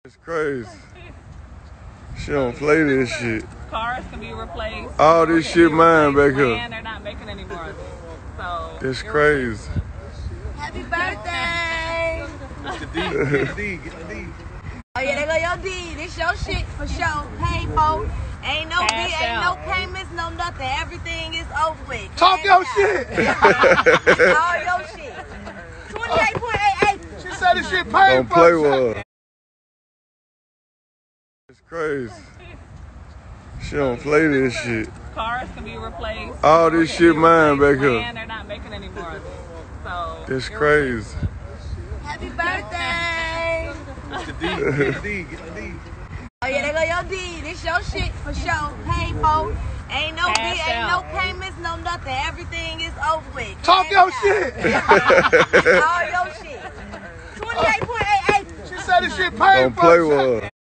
It's crazy. She don't play this shit. Cars can be replaced. All this shit mine back here. And they're not making any more of it. So It's crazy. Happy birthday! Get the D, get the D, get the D. Oh yeah, there go your D. This your shit for sure. Paid for. Ain't no Cash B, ain't no out. payments, no nothing. Everything is over with. Talk Cash your out. shit. All your shit. 28.88. She said this shit paid Don't for. play with her. It's crazy. She don't play this shit. cars can be replaced. All this shit mine back here. And they're not making any more of it. So It's crazy. Happy birthday! Get the D, get the D, get the D. Oh yeah, there go your D. This your shit for sure. Paid for. Ain't no Cash B, ain't no out. payments, no nothing. Everything is over with. Talk Cash your out. shit. All your shit. 28.88. She said this shit paid Don't for. play with her.